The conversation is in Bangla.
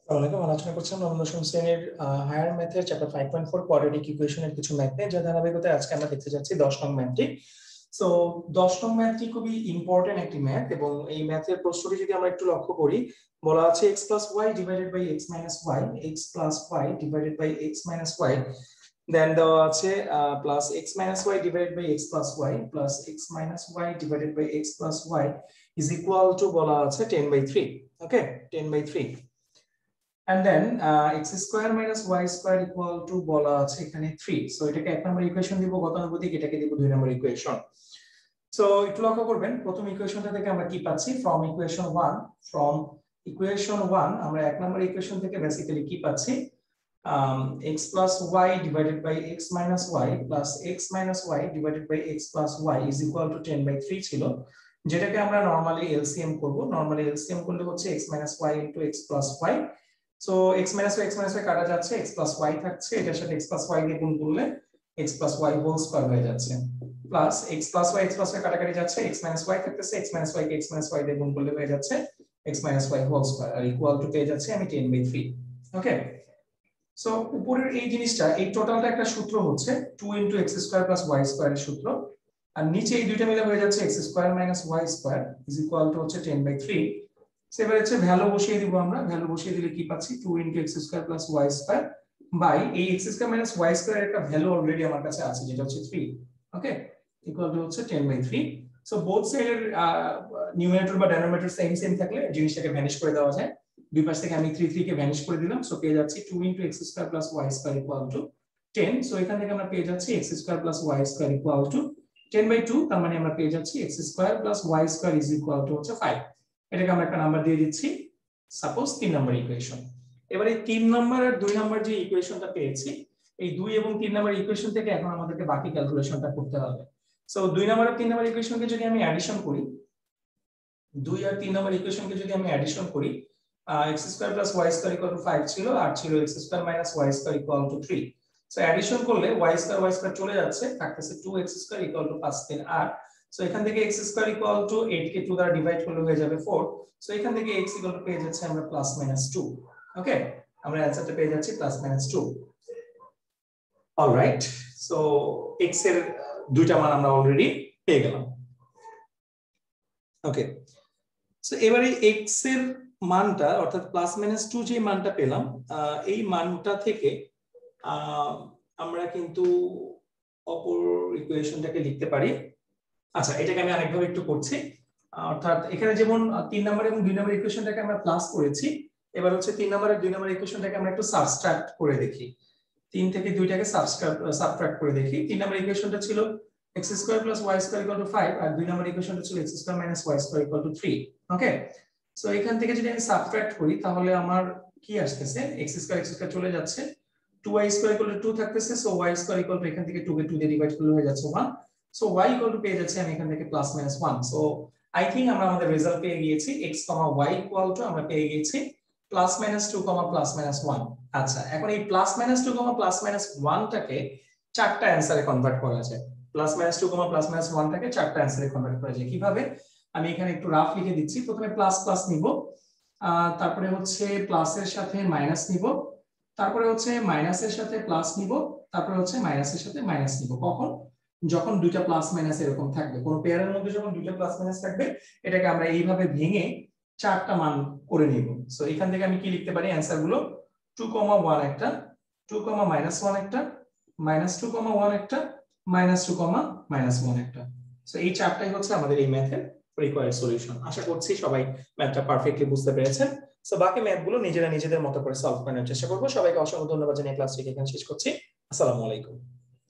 আসসালামু আলাইকুম। আলোচনা করছিলাম নবম দশম শ্রেণীর হায়ার ম্যাথের চ্যাপ্টার 5.4 কোয়াড্রেটিক ইকুয়েশনের কিছু ম্যাথ নিয়ে, যা ধারাবাহিকতায় আজকে আমরা দেখতে যাচ্ছি 10 নং ম্যাথটি। সো 10 নং ম্যাথটি খুবই ইম্পর্টেন্ট একটি ম্যাথ, এবং এই ম্যাথের প্রশ্নটি যদি আমরা একটু লক্ষ্য করি, বলা আছে x plus y divided by x minus y, x plus y divided by x minus y, দেন দেওয়া আছে plus x minus y divided by x plus y plus x minus y divided by x plus y is equal to বলা আছে 10/3. ওকে, 10/3. And then x square minus y square equal to বলা আছে এখানে 3. সো এটাকে এক নম্বর ইকুয়েশন দিব গতানুগতিক, এটাকে দিব 2 নম্বর ইকুয়েশন। সো একটু লক্ষ্য করবেন, প্রথম ইকুয়েশনটা থেকে আমরা কি পাচ্ছি? ফ্রম ইকুয়েশন 1 আমরা এক নম্বর ইকুয়েশন থেকে বেসিক্যালি কি পাচ্ছি? x plus y divided by x minus y plus x minus y divided by x plus y is equal to 10/3 ছিল, যেটাকে আমরা নরমালি এলসিএম করব। নরমালি এলসিএম করলে হচ্ছে x minus y into x plus y. So x minus y কাটা যাচ্ছে, x plus y থাকছে, এটার সাথে x plus y দিয়ে গুণ করলে x plus y whole square হয়ে যাচ্ছে, প্লাস x plus y কাটাকাটি যাচ্ছে, x minus y থাকতেছে, x minus y কে x minus y দিয়ে গুণ করলে হয়ে যাচ্ছে x minus y whole square, আর ইকুয়াল টু পেয়ে যাচ্ছে আমি 10/3। ওকে, সো উপরের এই জিনিসটা, এই টোটালটা একটা সূত্র হচ্ছে 2 into x square plus y square এর সূত্র, আর নিচে এই দুইটা মিলে হয়ে যাচ্ছে x square minus y square is equal to হচ্ছে 10/3। সেবার হচ্ছে ভ্যালু বসিয়ে দিব আমরা, ভ্যালু বসিয়ে দিলে কি পাচ্ছি? 2 into x square plus y square by এই x square minus y square একটা ভ্যালু অলরেডি আমার কাছে আছে, যেটা হচ্ছে 3। ওকে, ইকুয়াল টু হচ্ছে 10/3। সো বোথ সাইডের নিউমারেটর বা ডিনোমিনেটর সেম থাকলে জিনিসটাকে ভ্যানিশ করে দেওয়া যায়। দুই পাশ থেকে আমি 3 কে ভ্যানিশ করে দিলাম, সো পেয়ে যাচ্ছি 2 into x square plus y square equal to 10। So এখান থেকে আমরা পেয়ে যাচ্ছি x square plus y square equal to 10/2, তার মানে আমরা পেয়ে যাচ্ছি x square plus y square is equal to হচ্ছে 5। এটাকে আমরা একটা নাম্বার দিয়ে দিচ্ছি, সাপোজ 3 নম্বর ইকুয়েশন। এবারে 3 নম্বর আর 2 নম্বর যে ইকুয়েশনটা পেয়েছি, এই 2 এবং 3 নম্বর ইকুয়েশন থেকে এখন আমাদেরকে বাকি ক্যালকুলেশনটা করতে হবে। সো 2 নম্বর আর 3 নম্বর ইকুয়েশনকে যদি আমি অ্যাডিশন করি, 2 আর 3 নম্বর ইকুয়েশনকে যদি আমি অ্যাডিশন করি, x square plus y square equal to 5 ছিল, আর ছিল x square minus y square equal to 3। So addition করলে y স্কয়ার চলে যাচ্ছে, থাকতেছে 2x square equal to 5 3 8। So এখান থেকে x স্কয়ার ইকুয়াল টু 8 কে 2 দ্বারা ডিভাইড করলে হয়ে যাবে 4। সো এখান থেকে x ইকুয়াল টু পেয়ে যাচ্ছে আমরা প্লাস মাইনাস 2। ওকে, আমরা অ্যানসারটা পেয়ে যাচ্ছি plus minus 2। Alright, so x এর দুইটা মান আমরা অলরেডি পেয়ে গেলাম। ওকে, সো এবারে x এর মানটা, অর্থাৎ প্লাস মাইনাস 2 যে মানটা পেলাম, এই মানটা থেকে আমরা কিন্তু অপর ইকুয়েশনটাকে লিখতে পারি। আচ্ছা, এটাকে আমি আরেকভাবে একটু করছি, অর্থাৎ এখানে যেমন 3 নম্বর এবং 2 নম্বর ইকুয়েশনটাকে আমরা প্লাস করেছি, এবার হচ্ছে 3 নম্বর আর 2 নম্বর ইকুয়েশনটাকে আমরা একটু সাবট্রাক্ট করে দেখি। 3 থেকে 2টাকে সাবট্রাক্ট করে দেখি। 3 নম্বর ইকুয়েশনটা ছিল x square plus y square equal to 5, আর 2 নম্বর ইকুয়েশনটা ছিল x square minus y square equal to 3। Okay, so এখান থেকে যদি আমি সাবট্রাক্ট করি, তাহলে আমার কি আসতেছে? x স্কয়ার চলে যাচ্ছে, 2y স্কয়ার ইকুয়াল টু 2 থাকতেছে, so y square equal to এখান থেকে 2 কে 2 দিয়ে ডিভাইড করলে হয়ে যাচ্ছে 1। সো y ইকুয়াল টু পেয়ে যাচ্ছে আমি এখান থেকে plus minus 1। So I think আমরা আমাদের রেজাল্ট পেয়ে গিয়েছি, x, y ইকুয়াল টু আমরা পেয়ে গিয়েছি প্লাস মাইনাস 2, প্লাস মাইনাস 1। আচ্ছা, এখন এই প্লাস মাইনাস 2, প্লাস মাইনাস 1টাকে চারটা অ্যানসারে কনভার্ট করা যায়। প্লাস মাইনাস 2, প্লাস মাইনাস 1টাকে চারটা অ্যানসারে কনভার্ট করা যায় কিভাবে? আমি এখানে একটু রাফ লিখে দিচ্ছি। প্রথমে প্লাস প্লাস নিব, তারপরে হচ্ছে প্লাসের সাথে মাইনাস নিব, তারপরে হচ্ছে মাইনাসের সাথে প্লাস নিব, তারপরে হচ্ছে মাইনাসের সাথে মাইনাস নিব। কখন? যখন দুইটা প্লাস মাইনাস এরকম থাকবে, কোন পেয়ারের মধ্যে যখন দুইটা প্লাস মাইনাস থাকবে, এটাকে আমরা এইভাবে ভেঙে চারটা মান করে নিব। সো এখান থেকে আমি কি লিখতে পারি অ্যানসার গুলো? 2, 1 একটা, 2, -1 একটা, -2, 1 একটা, -2, -1 একটা। সো এই চারটাই হচ্ছে আমাদের এই ম্যাথের রিকোয়ার্ড সলিউশন। আশা করছি সবাই ম্যাথটা পারফেক্টলি বুঝতে পেরেছেন। সো বাকি ম্যাথগুলো নিজেরা নিজেদের মতো করে সলভ করার চেষ্টা করব। সবাইকে অসংখ্য ধন্যবাদ জানিয়ে ক্লাসটি এখানে শেষ করছি। আসসালামু আলাইকুম।